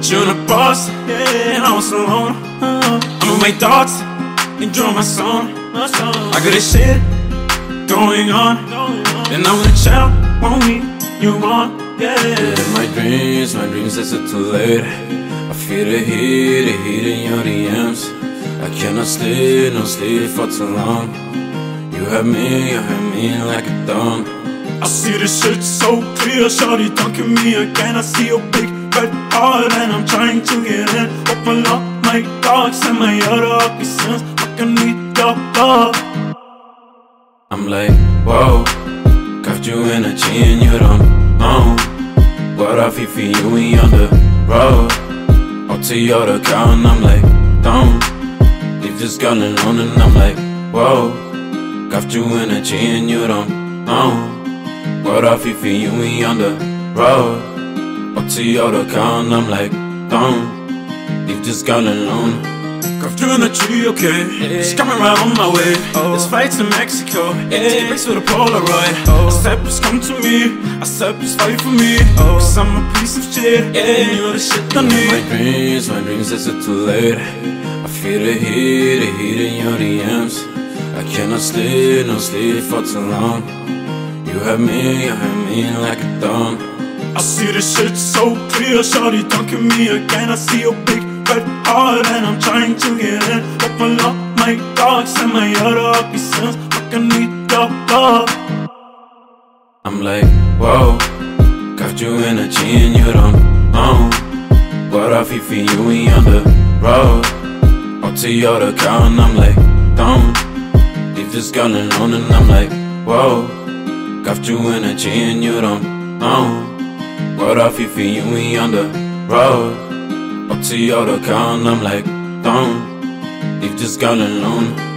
Put you in a bus, yeah, and I was alone. I'm with my thoughts, enjoying my song. I got this shit going on, and I'm gonna chill, won't meet you on, yeah. In my dreams, is it too late? I feel the heat in your DMs. I cannot sleep, no sleep for too long. You have me like a dawn. I see this shit so clear, shawty, don't give me again. I see your big red heart and I'm trying to get in. Open up my dogs and my other ugly sins. I can need your love. I'm like, whoa, got you energy and you don't know what I feel for you when you're on the road. Out to your account and I'm like, don't leave this girl alone. And I'm like, whoa, got you energy and you don't know what I feel for you when you're on the road. Up to your account, I'm like, don't leave this girl alone. Got you energy, okay, she's coming right on my way. This flight to Mexico, take breaks with a Polaroid. I said please come to me, I said please fight for me, cause I'm a piece of shit, and you're the shit I need. My dreams, is it too late? I feel the heat in your DMs. I cannot sleep, no sleep for too long. You have me like a dawn. I see this shit so clear, shawty, don't give me again. I see your big red heart and I'm trying to get in. Open up my dogs and my other ugly sins. I can need your love. I'm like, whoa, got you energy and you don't know what I feel for you when you're on the road. Out to your account, I'm like, don't leave this girl alone. And I'm like, whoa, got you energy and you don't know what I feel for you when you're on the road. Up to your account, I'm like, don't leave this girl alone.